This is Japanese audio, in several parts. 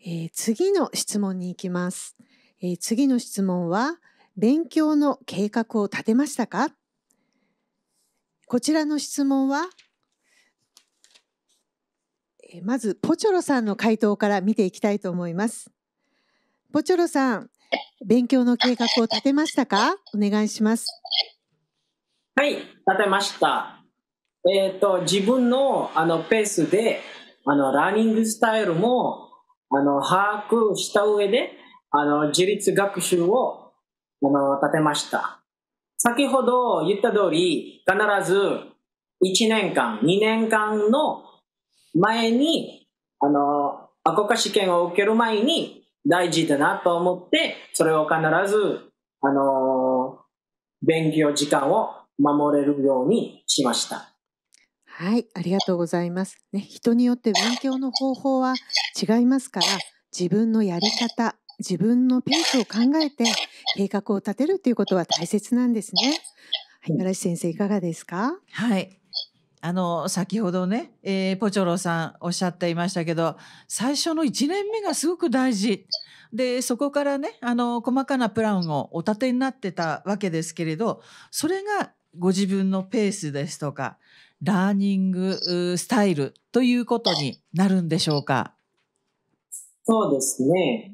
次の質問に行きます。次の質問は、勉強の計画を立てましたか？こちらの質問は、まずポチョロさんの回答から見ていきたいと思います。ポチョロさん、勉強の計画を立てましたか？お願いします。 はい、立てました。自分のペースでラーニングスタイルも把握した上で自立学習を立てました。先ほど言った通り、必ず1年間、2年間の前に国家試験を受ける前に大事だなと思って、それを必ず勉強時間を守れるようにしました。 はい、ありがとうございます。ね、人によって勉強の方法は違いますから、自分のやり方、自分のペースを考えて計画を立てるということは大切なんですね。はい、嵐先生いかがですか？ はい。先ほどね、ポチョロさんおっしゃっていましたけど、最初の1年目がすごく大事。で、そこからね、細かなプランをお立てになってたわけですけれど、それがご自分のペースですとか、ラーニングスタイルということになるんでしょうか？ そうですね。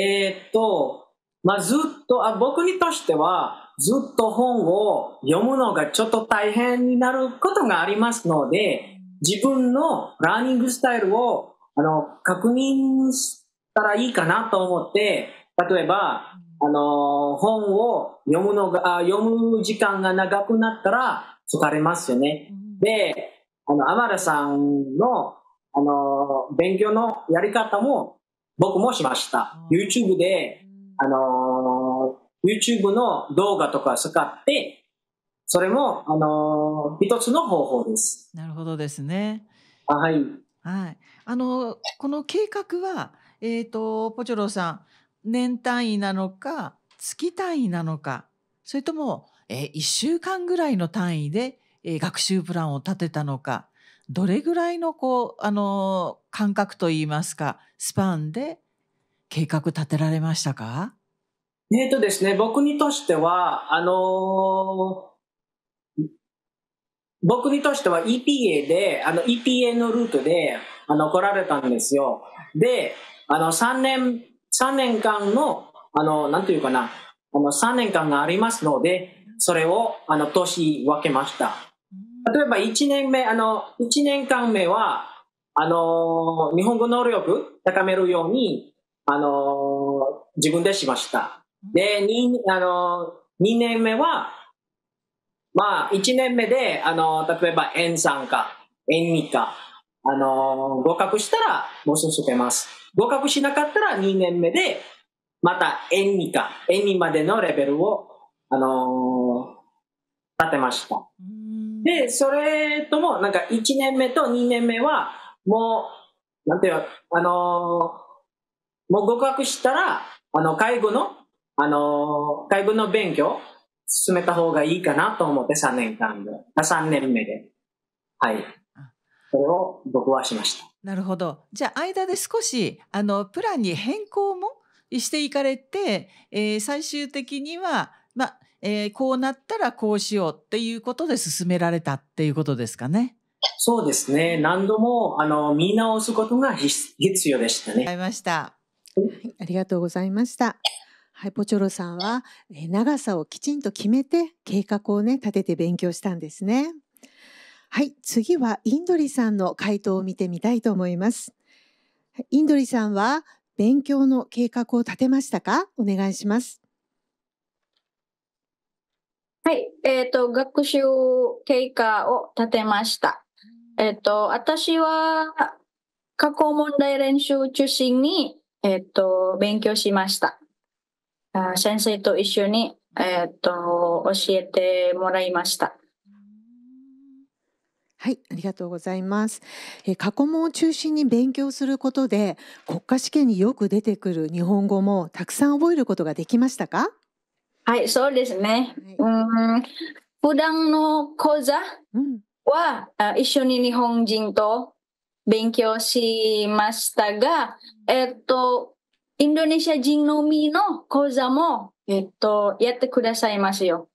ずっと、僕にとしては、ずっと本を読むのがちょっと大変になることがありますので、自分のラーニングスタイルを確認したらいいかなと思って、例えば、本を読む時間が長くなったら疲れますよね。で、天田さんの、勉強のやり方も僕もしました。YouTube で、YouTube の動画とか使って、それも、一つの方法です。 なるほどですね。 はい。 はい。この計画は、ポチョロさん、年単位なのか、月単位なのか、それとも、1週間ぐらいの単位で、学習プランを立てたのか、どれぐらいの間隔といいますか、スパンで計画立てられましたか？ ですね、僕にとしては、EPA で、EPA のルートで、来られたんですよ。で、3年間の、なんていうかな、3年間がありますので、それを、年分けました。例えば1年目、1年間目は、日本語能力高めるように、自分でしました。で、2年目は、1年目で、例えば N3 か N2 か、合格したらもう進めます。合格しなかったら2年目で、また N2 か N2 までのレベルを、立てました。で、それとも、なんか1年目と2年目は、もう、なんていう、もう合格したら、介護の勉強、進めた方がいいかなと思って3年目で。はい。それを僕はしました。 なるほど。じゃあ、間で少し、プランに変更もしていかれて、最終的には、こうなったらこうしようっていうことで進められたっていうことですかね。 そうですね。何度も、見直すことが必要でしたね。 ありがとうございました。 はい、ありがとうございました。はい、ポチョロさんは、長さをきちんと決めて計画をね、立てて勉強したんですね。はい、次はインドリさんの回答を見てみたいと思います。インドリさんは勉強の計画を立てましたか？お願いします。 はい、学習経過を立てました。私は過去問題練習中心に、勉強しました。先生と一緒に、教えてもらいました。 はい、ありがとうございます。過去問を中心に勉強することで、国家試験によく出てくる日本語もたくさん覚えることができましたか？ はい、そうですね。普段の講座は、一緒に日本人と勉強しましたが、インドネシア人のみの講座も、やってくださいますよ。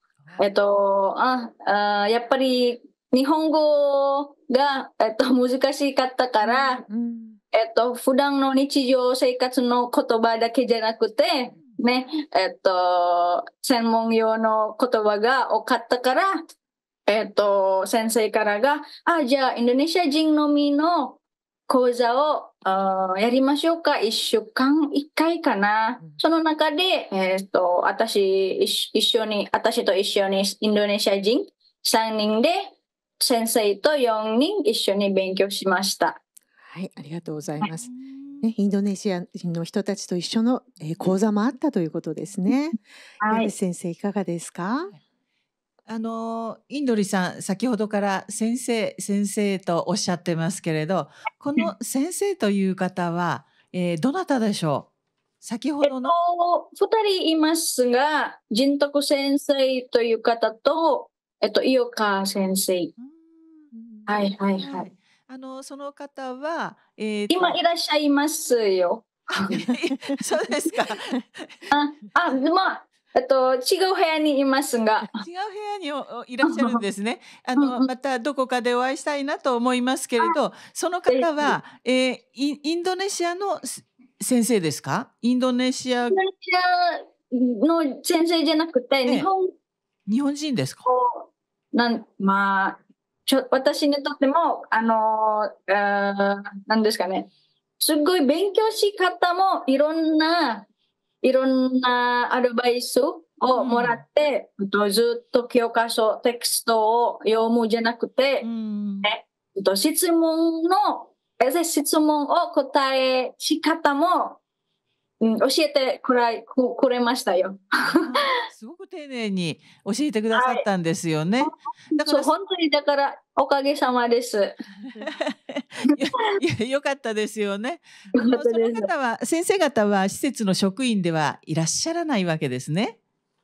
やっぱり日本語が、難しかったから、普段の日常生活の言葉だけじゃなくて、ね、専門用の言葉が多かったから、先生からが、じゃあ、インドネシア人のみの講座をやりましょうか。1週間1回かな。その中で、私と一緒にインドネシア人3人で、先生と4人一緒に勉強しました。 はい、ありがとうございます。ね、インドネシア人の人たちと一緒の、講座もあったということですね。矢口先生いかがですか？ インドリさん、先ほどから先生とおっしゃってますけれど、この先生という方は、どなたでしょう？先ほどの。 2人いますが、仁徳先生という方と、井岡先生。はいはいはい。 その方は、 今いらっしゃいますよ。 そうですか。 違う部屋にいますが。 違う部屋にいらっしゃるんですね。またどこかでお会いしたいなと思いますけれど、その方は、インドネシアの先生ですか？インドネシアの先生じゃなくて、日本人ですか？ 私にとっても、何ですかね。すごい勉強し方もいろんなアドバイスをもらって、ずっと教科書、テキストを読むじゃなくて、質問を答えし方も、教えてくれましたよ。 すごく丁寧に教えてくださったんですよね。 だから本当におかげさまです。 よかったですよね。その方は、先生方は施設の職員ではいらっしゃらないわけですね。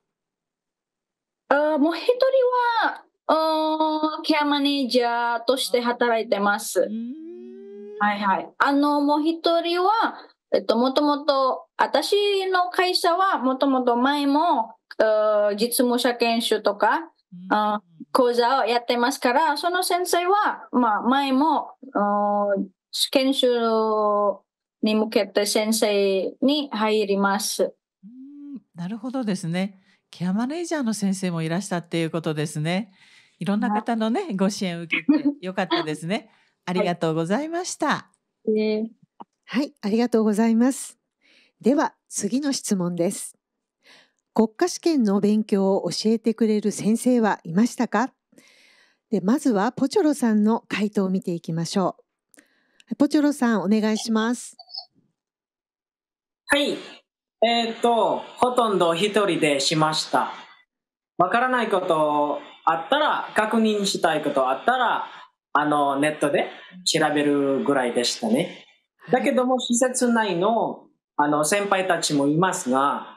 もう一人はケアマネージャーとして働いてます。はいはい。もう一人はもともと私の会社はもともと前も実務者研修とか講座をやってますから、その先生は、前も研修に向けて先生に入ります。 なるほどですね。ケアマネージャーの先生もいらしたっていうことですね。いろんな方のね、ご支援を受けてよかったですね。ありがとうございました。 はい、ありがとうございます。では次の質問です。国家試験の勉強を教えてくれる先生はいましたか？で、まずはポチョロさんの回答を見ていきましょう。ポチョロさん、お願いします。 はい。ほとんど一人でしました。わからないことあったら、確認したいことあったら、ネットで調べるぐらいでしたね。だけども、施設内の、先輩たちもいますが、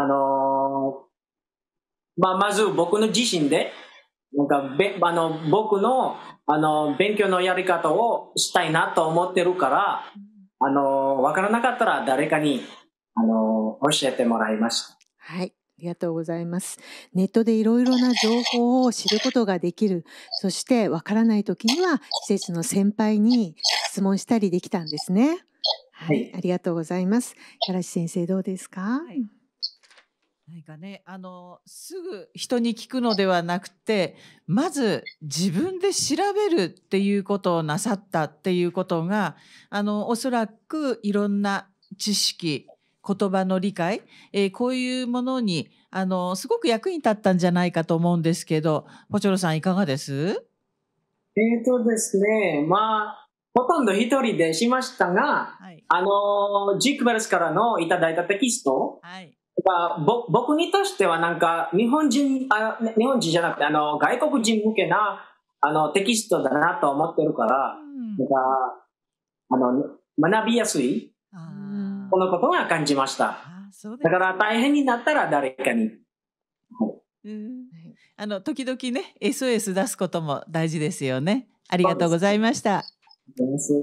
まず僕の自身で、僕の、勉強のやり方をしたいなと思ってるから、わからなかったら誰かに、教えてもらいました。 はい。ありがとうございます。ネットでいろいろな情報を知ることができる。そしてわからないときには施設の先輩に質問したりできたんですね。はい。ありがとうございます。柳先生どうですか？ 何かね、すぐ人に聞くのではなくて、まず自分で調べるっていうことをなさったっていうことが、おそらくいろんな知識、言葉の理解、こういうものにすごく役に立ったんじゃないかと思うんですけど、ポチョロさんいかがです？ ですね、ほとんど一人でしましたが、ジークベルスからのいただいたテキスト、僕にとしては日本人じゃなくて外国人向けなテキストだなと思ってるから、学びやすいこのことが感じました。だから大変になったら誰かに。 時々ね SOS 出すことも大事ですよね。ありがとうございました。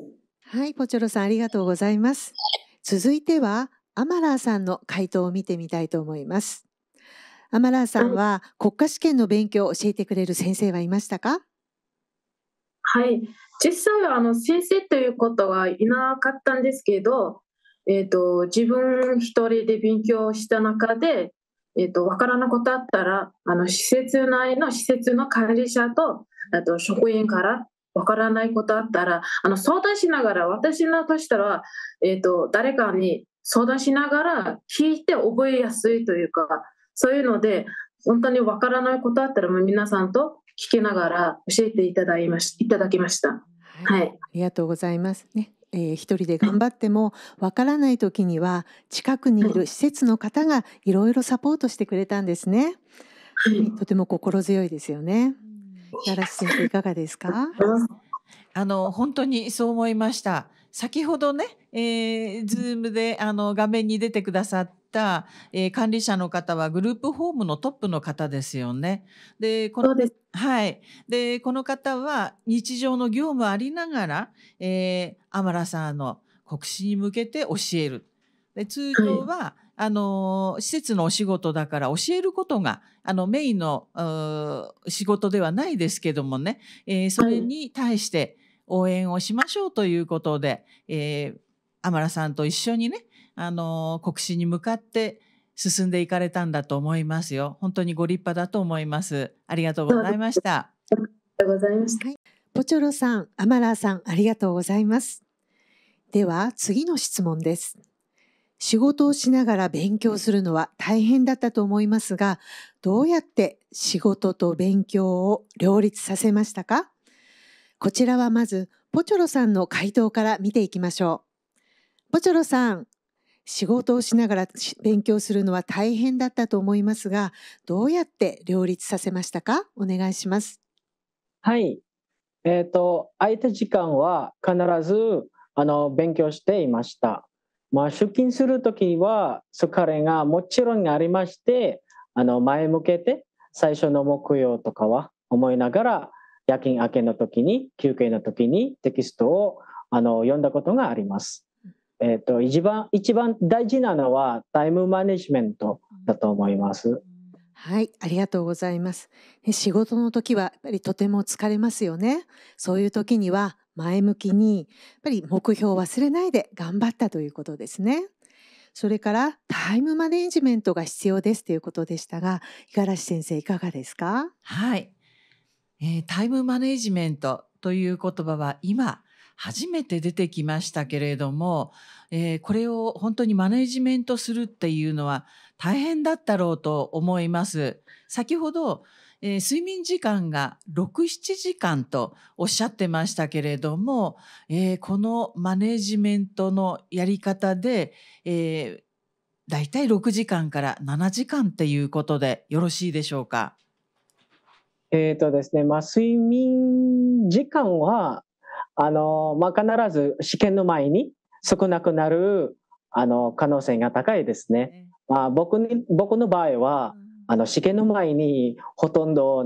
はい、ポチョロさんありがとうございます。続いてはアマラーさんの回答を見てみたいと思います。アマラーさんは国家試験の勉強を教えてくれる先生はいましたか？ はい、実際は先生ということはいなかったんですけど、自分一人で勉強した中で、わからないことあったら、施設内の施設の管理者と、あと職員からわからないことあったら、相談しながら、私のとしたら、誰かに相談しながら聞いて覚えやすいというか、そういうので、本当にわからないことあったら、皆さんと聞きながら教えていただきました。はい、 ありがとうございますね。一人で頑張ってもわからない時には近くにいる施設の方がいろいろサポートしてくれたんですね。とても心強いですよね。五十嵐先生いかがですか？ 本当にそう思いました。先ほどね、Zoom で画面に出てくださった、管理者の方はグループホームのトップの方ですよね。で、 そうです。 はい。で、この方は日常の業務ありながら、アマラさんの国試に向けて教える。で、通常は、施設のお仕事だから教えることがメインの仕事ではないですけどもね、それに対して応援をしましょうということで、アマラさんと一緒にね、国試に向かって進んでいかれたんだと思いますよ。本当にご立派だと思います。ありがとうございました。 ありがとうございました。 はい、ポチョロさん、アマラーさん、ありがとうございます。では次の質問です。仕事をしながら勉強するのは大変だったと思いますが、どうやって仕事と勉強を両立させましたか？こちらはまずポチョロさんの回答から見ていきましょう。ポチョロさん、仕事をしながら勉強するのは大変だったと思いますが、どうやって両立させましたか？お願いします。 はい。空いた時間は必ず勉強していました。出勤するときは疲れがもちろんありまして、前向けて最初の目標とかは思いながら、夜勤明けの時に休憩の時にテキストを読んだことがあります。一番大事なのはタイムマネジメントだと思います。 はい、ありがとうございます。仕事の時はやっぱりとても疲れますよね。そういう時には前向きにやっぱり目標を忘れないで頑張ったということですね。それからタイムマネジメントが必要ですということでしたが、五十嵐先生いかがですか？ はい。タイムマネジメントという言葉は今初めて出てきましたけれども、これを本当にマネジメントするっていうのは大変だったろうと思います。先ほど、睡眠時間が6、7時間とおっしゃってましたけれども、このマネジメントのやり方で、だいたい6時間から7時間っていうことでよろしいでしょうか？ ですね、睡眠時間は必ず試験の前に少なくなる可能性が高いですね。僕の場合は試験の前にほとんど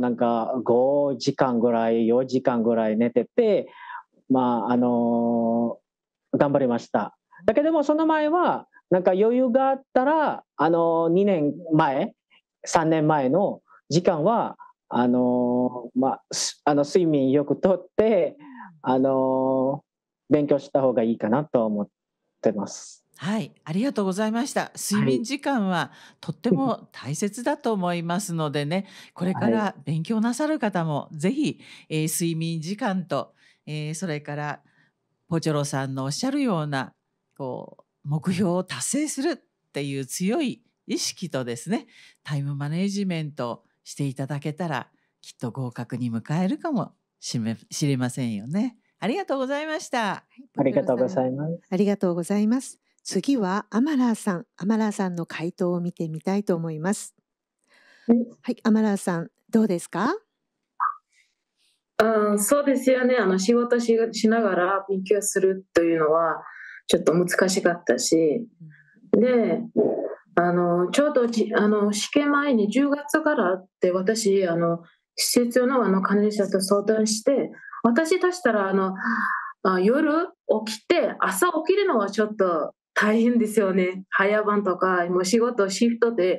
5時間ぐらい4時間ぐらい寝てて、頑張りました。だけどもその前は余裕があったら2年前3年前の時間は睡眠よくとって勉強した方がいいかなと思ってます。 はい、ありがとうございました。睡眠時間はとっても大切だと思いますのでね、これから勉強なさる方もぜひ、睡眠時間と、それからポチョロさんのおっしゃるような目標を達成するっていう強い意識とですね、タイムマネジメントしていただけたらきっと合格に迎えるかもしれませんよね。ありがとうございました。 ありがとうございます。 ありがとうございます。次はアマラーさんの回答を見てみたいと思います。はい、アマラーさんどうですか？ そうですよね。仕事しながら勉強するというのはちょっと難しかったし、でちょうど試験前に10月からって私施設の管理者と相談して、私としたら夜起きて朝起きるのはちょっと大変ですよね。早番とかもう仕事シフトで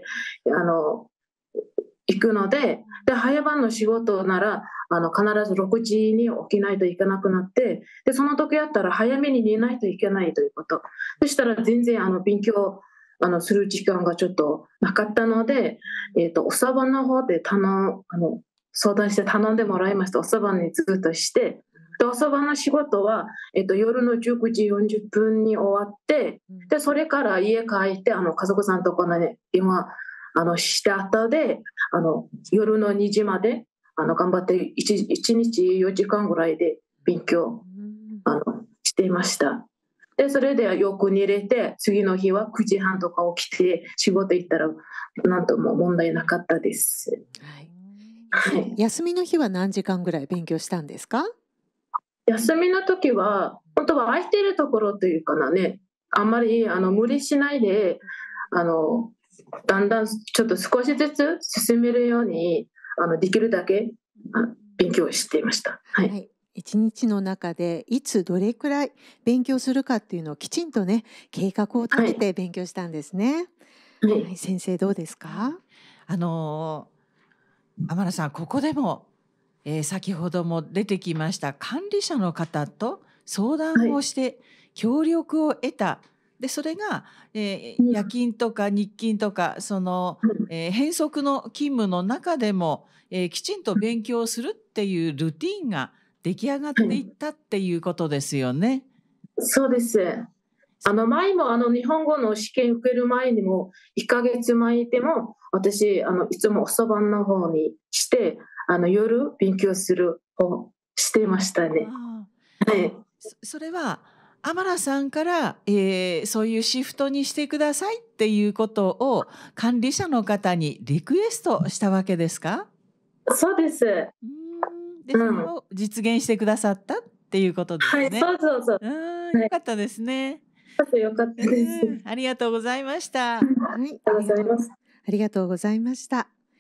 行くので、早番の仕事なら必ず6時に起きないといけなくなって、でその時やったら早めに寝ないといけないということ。そしたら全然勉強する時間がちょっとなかったので、おそばの方で相談して頼んでもらいました。おそばにずっとして、でおそばの仕事は、夜の19時40分に終わって、でそれから家帰って家族さんとこのね今した後で夜の2時まで頑張って1日4時間ぐらいで勉強していました。でそれでよく寝れて、次の日は9時半とか起きて仕事行ったらなんとも問題なかったです。 はい、休みの日は何時間ぐらい勉強したんですか？ 休みの時は本当は空いているところというかね、あんまり無理しないでだんだんちょっと少しずつ進めるようにできるだけ勉強していました。はい、はい、 一日の中でいつどれくらい勉強するかっていうのをきちんとね計画を立てて勉強したんですね。はい、はい、先生どうですか？ 天野さん、ここでも、先ほども出てきました管理者の方と相談をして協力を得た。でそれが、夜勤とか日勤とかその、変則の勤務の中でも、きちんと勉強するっていうルーティンが出来上がっていったっていうことですよね。 そうです。前も日本語の試験受ける前にも1ヶ月前でも私いつもおそばの方にして夜勉強するをしていましたね。はい、 それは天野さんから、そういうシフトにしてくださいっていうことを管理者の方にリクエストしたわけですか？ そうです。 でそれを実現してくださったっていうことですね。 はい、そうそう。 よかったですね。 よかったです。 ありがとうございました。 はい、ありがとうございました。